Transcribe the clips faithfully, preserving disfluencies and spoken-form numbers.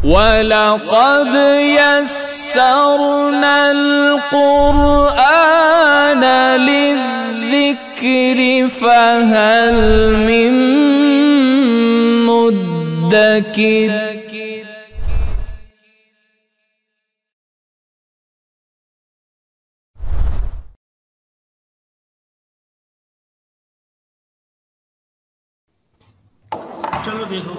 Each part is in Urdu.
وَلَقَدْ يَسَّرْنَا الْقُرْآنَ لِلذِّكْرِ فَهَلْ مِن مُدَّكِرٍ۔ چلو دیکھو،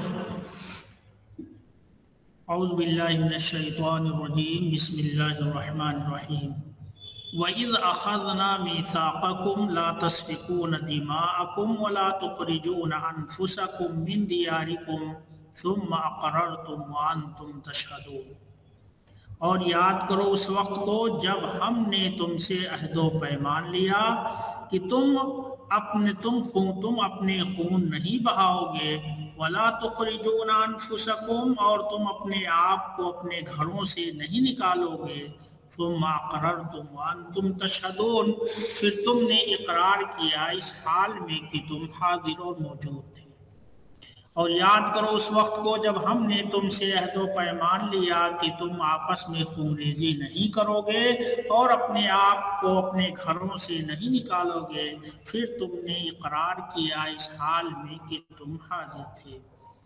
اعوذ باللہ من الشیطان الرجیم، بسم اللہ الرحمن الرحیم۔ وَإِذْ أَخَذْنَا مِيثَاقَكُمْ لَا تَسْفِكُونَ دِمَاءَكُمْ وَلَا تُخْرِجُونَ أَنفُسَكُمْ مِنْ دِيَارِكُمْ ثُمَّ أَقْرَرْتُمْ وَأَنْتُمْ تَشْهَدُونَ۔ اور یاد کرو اس وقت کو جب ہم نے تم سے عہد و پیمان لیا کہ تم اپنے تم خون تم اپنے خون نہیں بہاؤ گے، وَلَا تُخْرِجُونَ أَنفُسَكُمْ اور تم اپنے آپ کو اپنے گھروں سے نہیں نکالو گے، ثُمَّ أَقْرَرْتُمْ وَأَنْتُمْ تَشْهَدُونَ پھر تم نے اقرار کیا اس حال میں کہ تم حاضر اور موجود تھے۔ اور یاد کرو اس وقت کو جب ہم نے تم سے عہد و پیمان لیا کہ تم آپس میں خون ریزی نہیں کرو گے اور اپنے آپ کو اپنے گھروں سے نہیں نکالو گے، پھر تم نے اقرار کیا اس حال میں کہ تم حاضر تھے۔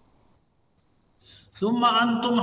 ثم انتم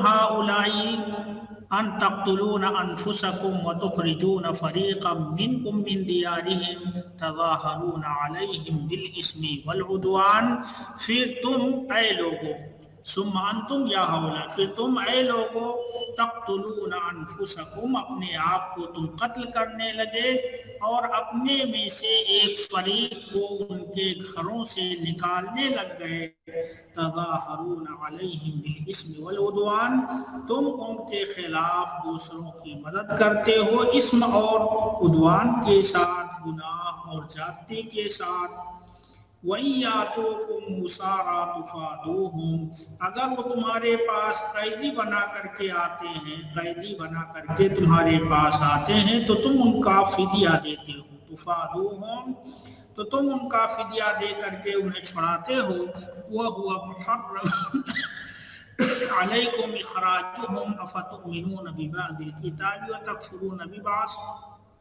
هؤلاء ان تقتلون انفسكم وتخرجون فريقا منكم من ديارهم تظاهرون عليهم بالاسم والعدوان پھر تم اے لوگو ثم انتم یا ہؤلاء پھر تم اے لوگو تقتلون انفسکم اپنے آپ کو تم قتل کرنے لگے اور اپنے میں سے ایک فریق کو ان کے گھروں سے نکالنے لگ گئے، تظاہرون علیہم بالاسم والعدوان تم ان کے خلاف دوسروں کی مدد کرتے ہو اسم اور عدوان کے ساتھ، گناہ اور زیادتی کے ساتھ۔ وَإِن يَأْتُوكُمْ أُسَارَىٰ تُفَادُوهُمْ اگر وہ تمہارے پاس قیدی بنا کر کے آتے ہیں قیدی بنا کر کے تمہارے پاس آتے ہیں تو تم ان کا فدیہ دیتے ہو، تفادوہم تو تم ان کا فدیہ دے کر کے انہیں چھڑاتے ہو، وَهُوَ مُحَرَّمٌ عَلَيْكُمْ إِخْرَاجُهُمْ أَفَتُؤْمِنُونَ بِبَعْضِ الْكِتَابِ وَتَكْفُرُونَ بِبَعْضٍ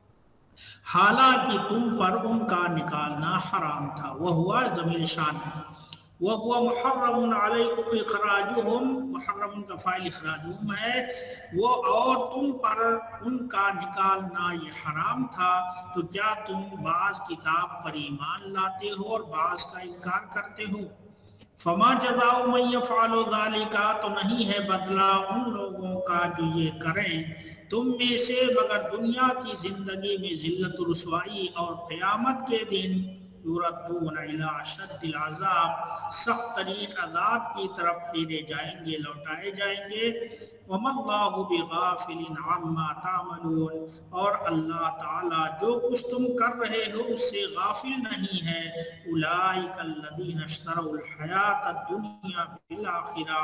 حالانکہ تم پر ان کا نکالنا حرام تھا، وہوا ضمیر شان وہوا محرم علیکم اخراجہم، محرم کا فاعل اخراجہم ہے وہ، اور تم پر ان کا نکالنا یہ حرام تھا، تو کیا تم بعض کتاب پر ایمان لاتے ہو اور بعض کا انکار کرتے ہو؟ فما جزاء من یفعل ذلک تو نہیں ہے بدلہ ان لوگوں کا جو یہ کریں تم میں سے مگر دنیا کی زندگی میں ذلت و رسوائی، اور قیامت کے دن یردون الی اشد العذاب سخت ترین عذاب کی طرف پھیرے جائیں گے، لوٹائے جائیں گے۔ وما اللہ بغافل عما تعملون اور اللہ تعالیٰ جو کچھ تم کر رہے ہو اس سے غافل نہیں ہے۔ اولئک الذین اشتروا الحیاۃ الدنیا بالآخرہ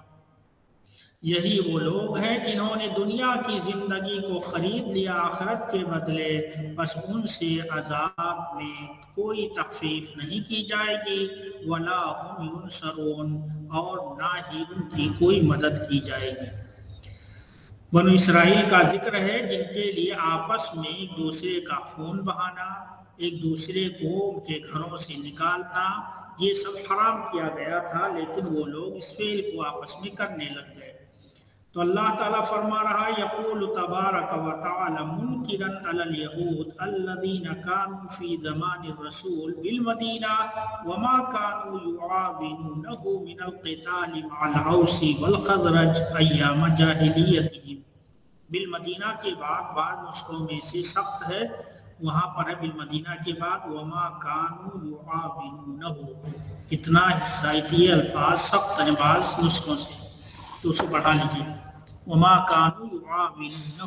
یہی وہ لوگ ہیں جنہوں نے دنیا کی زندگی کو خرید لیا آخرت کے بدلے، بس ان سے عذاب میں کوئی تخفیف نہیں کی جائے گی، ولا هم ینصرون اور نہ ہی ان کی کوئی مدد کی جائے گی۔ بنو اسرائیل کا ذکر ہے جن کے لیے آپس میں ایک دوسرے کا خون بہانا، ایک دوسرے کو ان کے گھروں سے نکالنا، یہ سب حرام کیا گیا تھا، لیکن وہ لوگ اس فعل کو آپس میں کرنے لگ گئے۔ تو اللہ تعالیٰ فرما رہا یقول تبارک و تعالی منکرا علی الیہود الذین کانوا فی زمان الرسول بالمدینہ وما کانوا یعاونونہ من القتال مع الاوس والخزرج ایام جاہلیتہم۔ بالمدینہ کے بعد بعض نسخوں میں سے سخت ہے، وہاں پر ہے بالمدینہ کے بعد وما کانوا یعاونونہ، اتنا حصائیتی الفاظ سخت ہیں بعض نسخوں سے تو اسے بڑھا لیجیے، وما کانوا یعاونونہ۔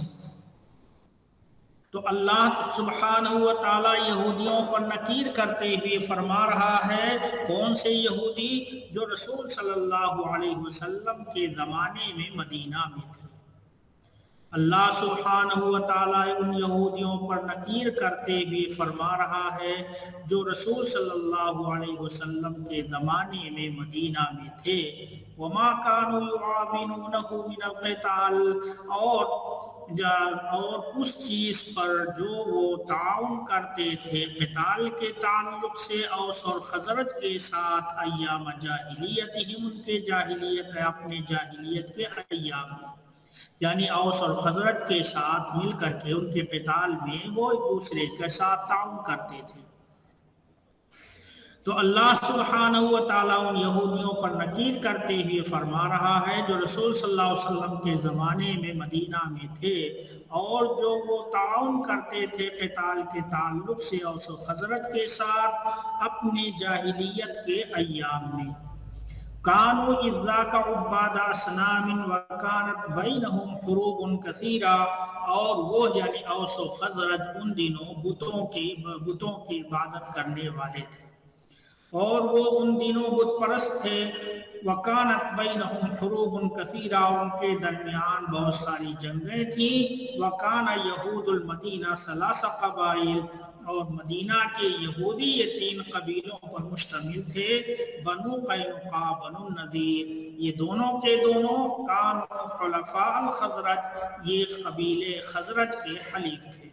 تو اللہ سبحانہ و تعالیٰ یہودیوں پر نکیر کرتے ہوئے فرما رہا ہے، کون سے یہودی؟ جو رسول صلی اللہ علیہ وسلم کے زمانے میں مدینہ میں تھے۔ اللہ سبحانہ و تعالیٰ ان یہودیوں پر نکیر کرتے ہوئے فرما رہا ہے جو رسول صلی اللہ علیہ وسلم کے زمانے میں مدینہ میں تھے، وما كانوا يعاونونه من القتال، اور اور اس چیز پر جو وہ تعاون کرتے تھے قتال کے تعلق سے اوس اور خزرج کے ساتھ، ایام جاہلیتہم، ان کے جاہلیت اپنے جاہلیت کے ایام میں، یعنی اوس اور خزرج کے ساتھ مل کر کے ان کے قتال میں وہ ایک دوسرے کے ساتھ تعاون کرتے تھے۔ تو اللہ سبحانہ و تعالیٰ ان یہودیوں پر نکیر کرتے ہوئے فرما رہا ہے جو رسول صلی اللہ علیہ وسلم کے زمانے میں مدینہ میں تھے اور جو وہ تعاون کرتے تھے قتال کے تعلق سے اوس و خزرج کے ساتھ اپنی جاہلیت کے ایام میں، کانوا اذاک عباد اصنام وکانت بینہم حروب کثیرہ، اور وہ یعنی اوس و خزرج ان دنوں بتوں کی بتوں کی عبادت کرنے والے تھے اور وہ ان دنوں بت پرست تھے، وکانت بینہم حروب کثیرہ، ان کے درمیان بہت ساری جنگیں تھیں، وکان یہود المدینہ ثلاث قبائل، اور مدینہ کے یہودی یہ تین قبیلوں پر مشتمل تھے، بنو قینقاع، بنو النذیر، یہ دونوں کے دونوں کانوا حلفاء الخزرج، یہ قبیلے خزرج کے حلیف تھے۔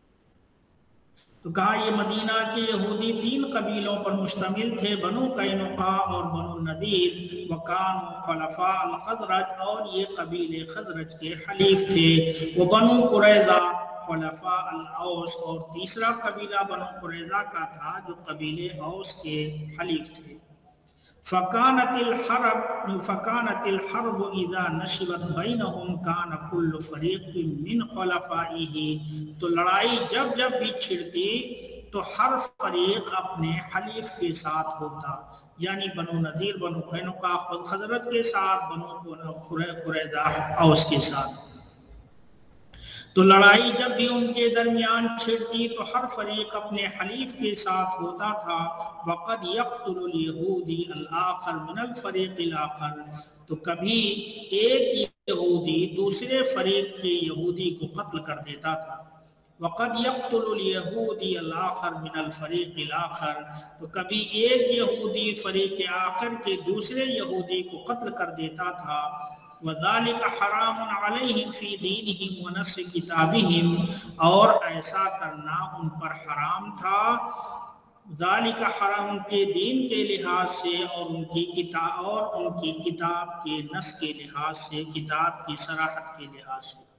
تو کہا یہ مدینہ کے یہودی تین قبیلوں پر مشتمل تھے، بنو قینقاع اور بنو النذیر، وکانوا حلفاء الخزرج، اور یہ قبیلے خزرج کے حلیف تھے، وہ بنو قریظہ حلفاء الاوس، اور تیسرا قبیلہ بنو قریظہ کا تھا جو قبیلے اوس کے حلیف تھے۔ فکانت الحرب فکانت الحرب اذا نشبت بینہم کان کل فریق من خلفائہ، تو لڑائی جب جب بھی چھڑتی تو ہر فریق اپنے حلیف کے ساتھ ہوتا، یعنی بنو نذیر بنو قینقاع خزرج کے ساتھ، بنو قریظہ اوس کے ساتھ۔ تو لڑائی جب بھی ان کے درمیان چھڑتی تو ہر فریق اپنے حلیف کے ساتھ ہوتا تھا، وقد یقتل الیہودی الآخر من الفریق الآخر، تو کبھی ایک یہودی دوسرے فریق کے یہودی کو قتل کر دیتا تھا، وقد یقتل الیہودی الآخر من الفریق الآخر، تو کبھی ایک یہودی فریق آخر کے دوسرے یہودی کو قتل کر دیتا تھا، وَذَلِكَ حَرَامٌ عَلَيْهِمْ فِي دِينِهِمْ وَنَصِّ كِتَابِهِمْ، اور ایسا کرنا ان پر حرام تھا، ذَلِكَ حرام ان کے دین کے لحاظ سے اور ان کی کتاب اور ان کی کتاب کے نص کے لحاظ سے، کتاب کی صراحت کے لحاظ سے،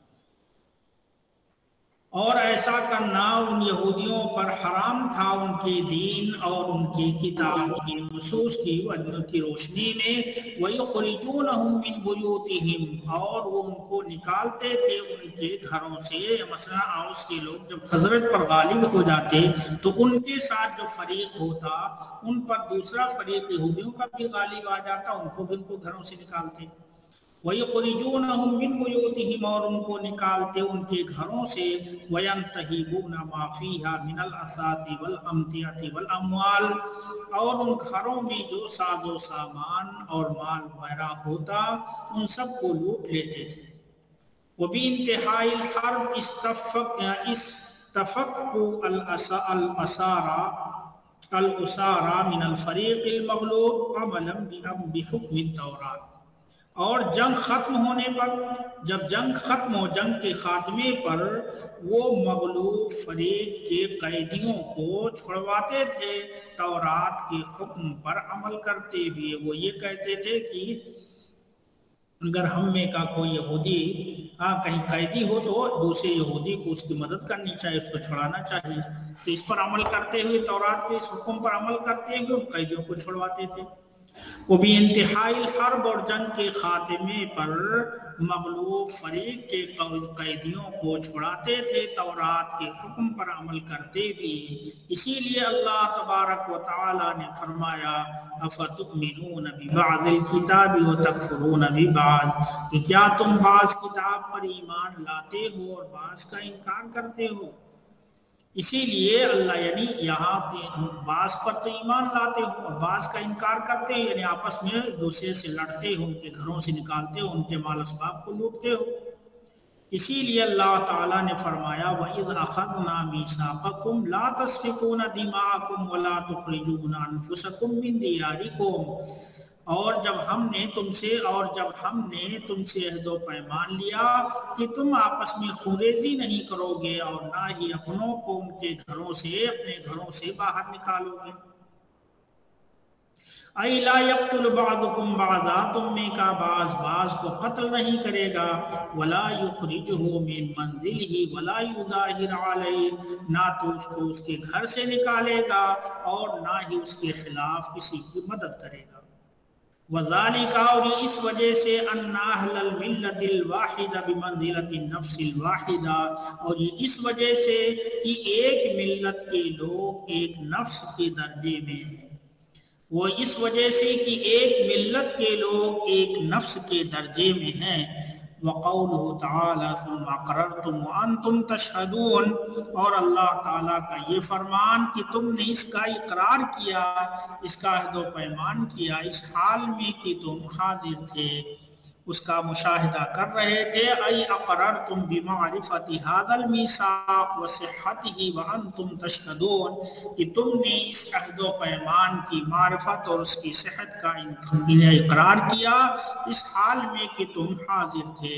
اور ایسا کرنا ان یہودیوں پر حرام تھا ان کے دین اور ان کی کتاب کی نصوص کی وجہ کی روشنی میں، وَيُخْرِجُونَهُم مِّن بُيُوتِهِمْ، اور وہ ان کو نکالتے تھے ان کے گھروں سے۔ مثلا اوس کے لوگ جب خزرج پر غالب ہو جاتے تو ان کے ساتھ جو فریق ہوتا ان پر دوسرا فریق یہودیوں کا بھی غالب آ جاتا، ان کو بھی ان کو گھروں سے نکالتے۔ وَيُخْرِجُونَهُم مِّن بُيُوتِهِمْ، اور ان کو نکالتے ان کے گھروں سے، وَيَنْتَهِبُونَ مَا فِيهَا مِنَ الْأَثَاثِ وَالْأَمْتِعَةِ وَالْأَمْوَالِ، اور ان گھروں میں جو ساز و سامان اور مال وغیرہ ہوتا ان سب کو لوٹ لیتے تھے۔ وَبِانْتِهَاءِ الْحَرْبِ اسْتَفَقُّوا الْأَسَارَى الْأُسَارَى مِنَ الْفَرِيقِ الْمَغْلُوبِ عَمَلًا بِحُكْمِ التَّوْرَاةِ، اور جنگ ختم ہونے پر، جب جنگ ختم ہو، جنگ کے خاتمے پر وہ مغلوب فریق کے قیدیوں کو چھڑواتے تھے تورات کے حکم پر عمل کرتے ہوئے۔ وہ یہ کہتے تھے کہ اگر ہم میں کا کوئی یہودی ہاں کہیں قیدی ہو تو دوسرے یہودی کو اس کی مدد کرنی چاہیے، اس کو چھڑانا چاہیے، تو اس پر عمل کرتے ہوئے، تورات کے اس حکم پر عمل کرتے ہوئے ان قیدیوں کو چھڑواتے تھے۔ وہ بھی انتہائی الحرب، اور جنگ کے خاتمے پر مغلوب فریق کے قیدیوں کو چھڑاتے تھے تورات کے حکم پر عمل کرتے ہوئے۔ اسی لیے اللہ تبارک و تعالی نے فرمایا افتؤمنون ببعض الکتاب وتکفرون ببعض، کہ کیا تم بعض کتاب پر ایمان لاتے ہو اور بعض کا انکار کرتے ہو۔ اسی لیے اللہ یعنی یہاں بعض پر تو ایمان لاتے ہو اور بعض کا انکار کرتے ہو، یعنی آپس میں دوسرے سے لڑتے ہو، ان کے گھروں سے نکالتے ہو، ان کے مال اسباب کو لوٹتے ہو۔ اسی لیے اللہ تعالیٰ نے فرمایا وَإِذْ أَخَذْنَا مِيثَاقَكُمْ لَا تَسْفِكُونَ دِمَاءَكُمْ وَلَا تُخْرِجُونَ أَنفُسَكُمْ مِنْ دِيَارِكُمْ، اور جب ہم نے تم سے اور جب ہم نے تم سے عہد و پیمان لیا کہ تم آپس میں خوریزی نہیں کرو گے اور نہ ہی اپنوں کو ان کے گھروں سے اپنے گھروں سے باہر نکالو گے۔ اَيْ لَا يَقْتُلُ بَعْضُكُمْ بَعْضًا، تم میں کا بعض بعض کو قتل نہیں کرے گا، وَلَا يُخْرِجُهُ مِنْ مَنْزِلِهِ وَلَا يُظَاهِرُ عَلَيْهِ، نہ تو اس کو اس کے گھر سے نکالے گا اور نہ ہی اس کے خلاف کسی کی مدد کرے گا۔ وَذَلِكَ، اور اس وجہ سے أَنَّ أَهْلَ الْمِلَّةِ الْوَاحِدَةِ بِمَنْزِلَةِ النَّفْسِ الْوَاحِدَةِ، اور یہ اس وجہ سے کہ ایک ملت کے لوگ ایک نفس کے درجے میں ہیں، وہ اس وجہ سے کہ ایک ملت کے لوگ ایک نفس کے درجے میں ہیں۔ وَقَوْلُهُ تَعَالَى ثُمَّ أَقْرَرْتُمْ وَأَنْتُمْ تَشْهَدُونَ، اور اللہ تعالیٰ کا یہ فرمان کہ تم نے اس کا اقرار کیا، اس کا عہد و پیمان کیا، اس حال میں کہ تم حاضر تھے، اس کا مشاہدہ کر رہے تھے۔ اَيْ أَقْرَرْتُمْ بِمَعْرِفَةِ هَذَا الْمِيثَاقِ وَصِحَّتِهِ وَأَنْتُمْ تَشْهَدُونَ، کہ تم نے اس عہد و پیمان کی معرفت اور اس کی صحت کا اقرار کیا اس حال میں کہ تم حاضر تھے۔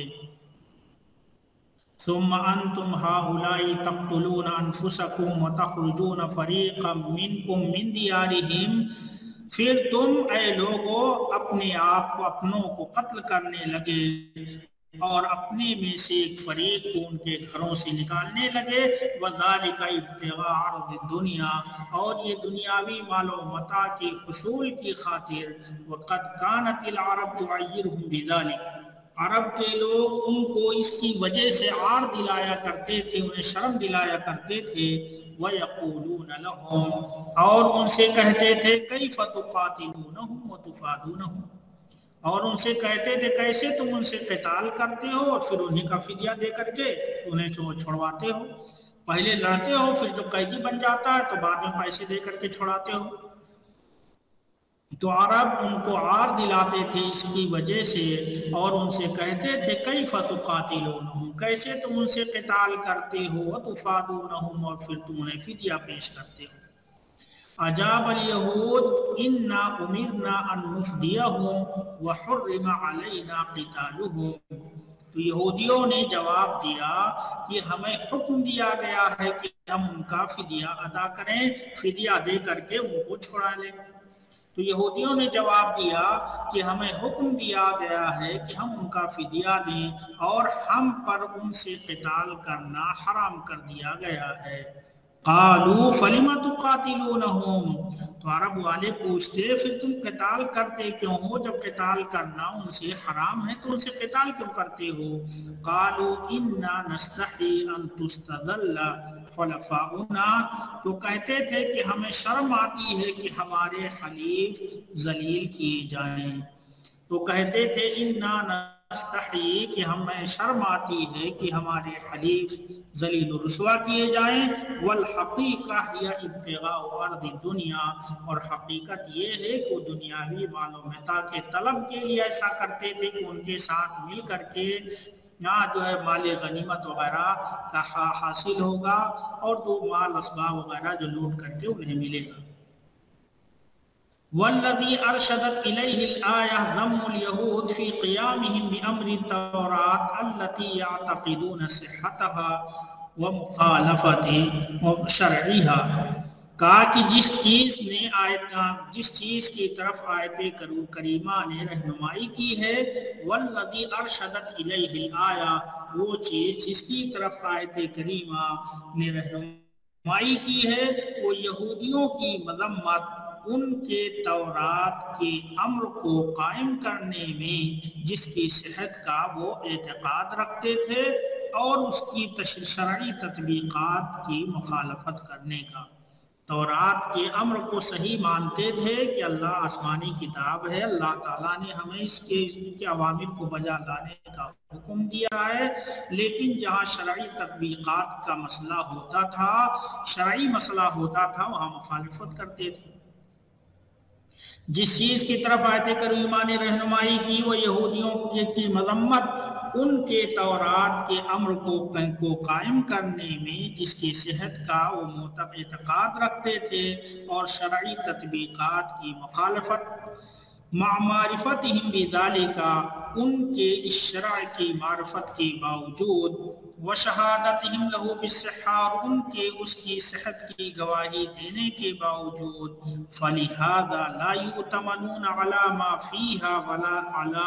ثم انتم هؤلاء تقتلون انفسكم وتخرجون فريقا منكم من ديارهم، پھر تم اے لوگو اپنے آپ کو اپنوں کو قتل کرنے لگے اور اپنے میں سے ایک فریق کو ان کے گھروں سے نکالنے لگے۔ وَذَلِكَ ابْتِغَاءَ عَرْضِ الدُّنْيَا، اور یہ دنیاوی مال و متاع کی حصول کی خاطر۔ وَقَدْ كَانَتِ الْعَرَبُ تُعَيِّرُهُمْ بِذَلِكَ، عرب کے لوگ ان کو اس کی وجہ سے عار دلایا کرتے تھے، انہیں شرم دلایا کرتے تھے۔ وَيَقُولُونَ لَهُمْ، اور ان سے کہتے تھے كَيْفَ تُقَاتِلُونَهُمْ وَتُفَادُونَهُمْ، اور ان سے کہتے تھے کیسے تم ان سے قتال کرتے ہو اور پھر انہیں کا فدیہ دے کر کے انہیں چھوڑواتے ہو، پہلے لڑتے ہو پھر جو قیدی بن جاتا ہے تو بعد میں پیسے دے کر کے چھوڑاتے ہو۔ تو عرب ان کو عار دلاتے تھے اس کی وجہ سے، اور ان سے کہتے تھے کیف تقاتلونہم، کیسے تم ان سے قتال کرتے ہو، وتفادونہم، اور پھر تم انہیں فدیہ پیش کرتے ہو۔ اجاب الیہود انا امرنا ان نفدیہم وحرم علینا قتالہم، تو یہودیوں نے جواب دیا کہ ہمیں حکم دیا گیا ہے کہ ہم ان کا فدیہ ادا کریں، فدیہ دے کر کے ان کو چھڑا لیں۔ تو یہودیوں نے جواب دیا کہ ہمیں حکم دیا گیا ہے کہ ہم ان کا فدیہ دیں اور ہم پر ان سے قتال کرنا حرام کر دیا گیا ہے۔ قالوا فلم تقاتلونہم، تو عرب والے پوچھتے پھر تم قتال کرتے کیوں ہو، جب قتال کرنا ان سے حرام ہے تو ان سے قتال کیوں کرتے ہو؟ قالوا انا نستحی ان تستذل خلفاؤنا، تو کہتے تھے کہ ہمیں شرم آتی ہے کہ ہمارے حلیف ذلیل کیے جائیں، تو کہتے تھے انا نستحی، کہ ہمیں شرم آتی ہے کہ ہمارے حلیف ذلیل و رسوا کیے جائیں۔ والحقیقہ ہی ابتغاء ارض الدنیا، اور حقیقت یہ ہے کہ دنیاوی مال و متاع کے طلب کے لیے ایسا کرتے تھے کہ ان کے ساتھ مل کر کے نہ جو ہے مال غنیمت وغیرہ کا حاصل ہوگا اور تو مال اسباب وغیرہ جو لوٹ کر کے انہیں ملے گا۔ والذی ارشدت الیہ الآیہ ذم الیہود فی قیامہم بامر التوراۃ التی یعتقدون صحتها ومخالفت شرعها، کہا کہ جس چیز نے آیت جس چیز کی طرف آیت کریمہ نے رہنمائی کی ہے، والذی ارشدت الیہ الآیہ، وہ چیز جس کی طرف آیت کریمہ نے رہنمائی کی ہے، وہ یہودیوں کی مذمت ان کے تورات کے امر کو قائم کرنے میں جس کی صحت کا وہ اعتقاد رکھتے تھے اور اس کی شرعی تطبیقات کی مخالفت کرنے کا۔ تورات کے امر کو صحیح مانتے تھے کہ اللہ آسمانی کتاب ہے، اللہ تعالیٰ نے ہمیں اس کے اس کے عوامر کو بجا لانے کا حکم دیا ہے، لیکن جہاں شرعی تطبیقات کا مسئلہ ہوتا تھا، شرعی مسئلہ ہوتا تھا، وہاں مخالفت کرتے تھے۔ جس چیز کی طرف آیت کریمہ نے رہنمائی کی وہ یہودیوں کی مذمت ان کے تورات کے امر کو کو قائم کرنے میں جس کی صحت کا وہ معتبر اعتقاد رکھتے تھے اور شرعی تطبیقات کی مخالفت، مع معرفتہم بذالک، ان کے اس شرع کی معرفت کے باوجود، وشہادتہم لہ بالصحہ، ان کے اس کی صحت کی گواہی دینے کے باوجود، فلہذا لا یؤتمنون علی ما فیہا ولا علی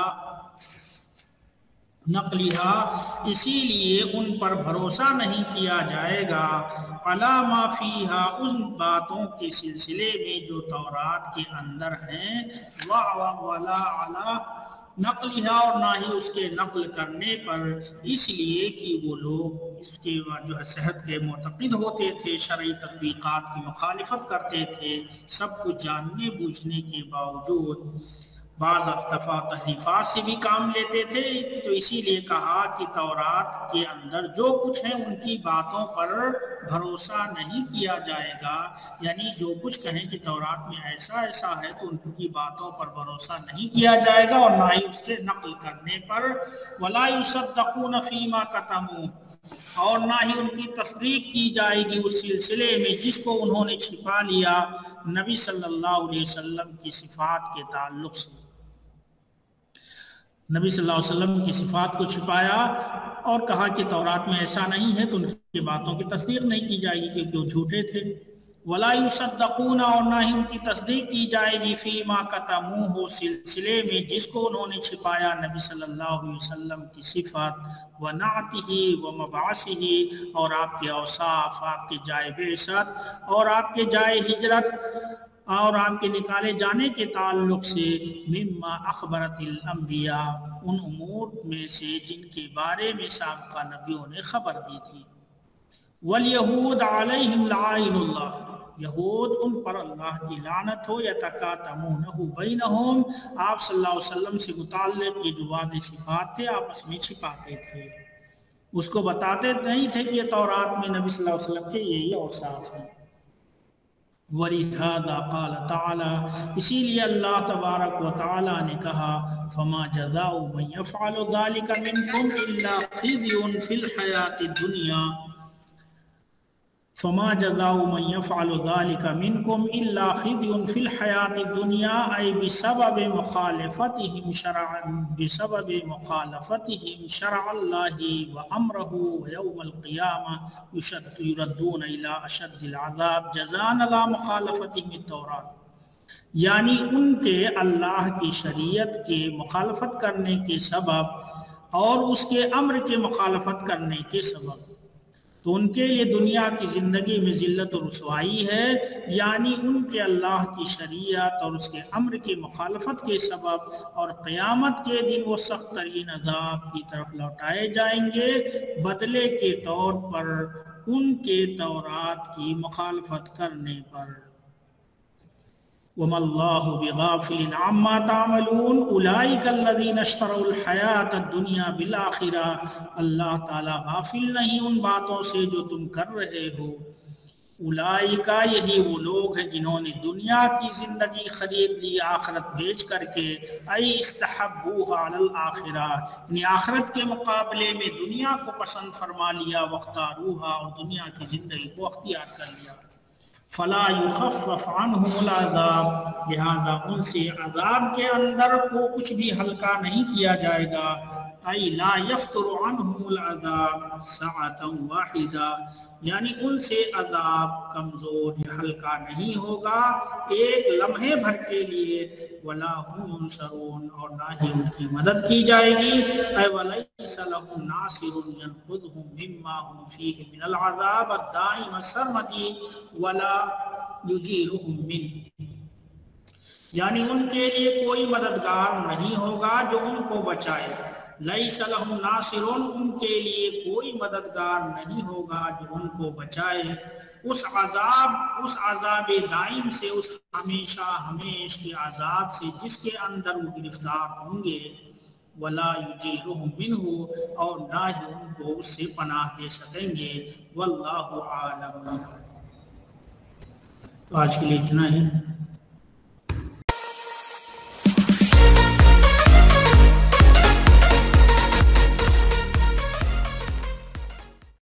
نقلہا، اسی لیے ان پر بھروسہ نہیں کیا جائے گا، علی ما فیہا، ان باتوں کے سلسلے میں جو تورات کے اندر ہیں، ولا علی نقلہا، اور نہ ہی اس کے نقل کرنے پر، اس لیے کہ وہ لوگ اس کے جو ہے صحت کے معتقد ہوتے تھے، شرعی تطبیقات کی مخالفت کرتے تھے، سب کچھ جاننے بوجھنے کے باوجود بعض اختفا تحریفات سے بھی کام لیتے تھے، تو اسی لیے کہا کہ تورات کے اندر جو کچھ ہے ان کی باتوں پر بھروسہ نہیں کیا جائے گا، یعنی جو کچھ کہیں کہ تورات میں ایسا ایسا ہے تو ان کی باتوں پر بھروسہ نہیں کیا جائے گا، اور نہ ہی اس کے نقل کرنے پر، ولا یصدقون فیما کتموا، اور نہ ہی ان کی تصدیق کی جائے گی اس سلسلے میں جس کو انہوں نے چھپا لیا نبی صلی اللہ علیہ وسلم کی صفات کے تعلق سے، نبی صلی اللہ علیہ وسلم کی صفات کو چھپایا اور کہا کہ تورات میں ایسا نہیں ہے، تو ان کی باتوں کی تصدیق نہیں کی جائے گی کیونکہ وہ جھوٹے تھے، ولا یصدقون، اور نہ ہی ان کی تصدیق کی جائے گی فیما کتموہ، سلسلے میں جس کو انہوں نے چھپایا نبی صلی اللہ علیہ وسلم کی صفات، ونعتہ ومبعثہ، اور آپ کے اوصاف، آپ کے جائے بعثت اور آپ کے جائے ہجرت اور آپ کے نکالے جانے کے تعلق سے، مما اخبرت الانبیاء، ان امور میں سے جن کے بارے میں سابقہ نبیوں نے خبر دی تھی، والیہود علیہم لعائن اللہ، یہود ان پر اللہ کی لعنت ہو، یتکاتمونہ بینہم، آپ صلی اللہ علیہ وسلم سے متعلق یہ جو وعدے صفات تھے آپس میں چھپاتے تھے، اس کو بتاتے نہیں تھے کہ یہ تورات میں نبی صلی اللہ علیہ وسلم کے یہی اوصاف ہیں۔ وَلِهَذَا قَالَ تَعَالَى، اسی لیے اللہ تبارک و تعالی نے کہا، فَمَا جَزَاءُ مَن يَفْعَلُ ذَلِكَ مِنكُمْ إِلَّا خِزْيٌ فِي الْحَيَاةِ الدُّنْيَا، فما جزاء من يفعل ذلك منكم إلا خزي في الحياة الدنيا، أي بسبب مخالفتهم شرع بسبب مخالفتهم شرع الله وأمره، ويوم القيامة يردون إلى أشد العذاب جزاء على مخالفتهم التوراة، یعنی ان کے اللہ کی شریعت کے مخالفت کرنے کے سبب اور اس کے امر کے مخالفت کرنے کے سبب، تو ان کے لیے دنیا کی زندگی میں ذلت و رسوائی ہے، یعنی ان کے اللہ کی شریعت اور اس کے امر کی مخالفت کے سبب، اور قیامت کے دن وہ سخت ترین عذاب کی طرف لوٹائے جائیں گے بدلے کے طور پر ان کے تورات کی مخالفت کرنے پر۔ وَمَا اللَّهُ بِغَافِلٍ عَمَّا تَعْمَلُونَ أُولَئِكَ الَّذِينَ اشْتَرَوُا الْحَيَاةَ الدُّنْيَا بِالْآخِرَةِ، اللہ تعالیٰ غافل نہیں ان باتوں سے جو تم کر رہے ہو، اولئک، یہی وہ لوگ ہیں جنہوں نے دنیا کی زندگی خرید لی آخرت بیچ کر کے، ای استحبوها علی الآخرہ، یعنی آخرت کے مقابلے میں دنیا کو پسند فرما لیا، واختاروها، اور دنیا کی زندگی کو اختیار کر لیا، فلا یخفف عنہم العذاب، لہذا ان سے عذاب کے اندر کو کچھ بھی ہلکا نہیں کیا جائے گا، ای لا یفتر عنہم العذاب ساعۃ واحدہ، یعنی ان سے عذاب کمزور یا ہلکا نہیں ہوگا ایک لمحے بھر کے لیے، ولا هم ینصرون، اور نہ ہی ان کی مدد کی جائے گی، اے ولیس لهم ناصر ینقذهم مما هم فیہ من العذاب الدائم السرمدی ولا یجیرهم منہ، یعنی ان کے لیے کوئی مددگار نہیں ہوگا جو ان کو بچائے، لیس لہم ناصرون، ان کے لیے کوئی مددگار نہیں ہوگا جو ان کو بچائے اس عذاب اس عذاب دائم سے، اس ہمیشہ ہمیش کے عذاب سے جس کے اندر وہ گرفتار ہوں گے، ولا یجیرهم منہ، اور نہ ہی ان کو اس سے پناہ دے سکیں گے، واللہ عالم۔ تو آج کے لیے اتنا ہی۔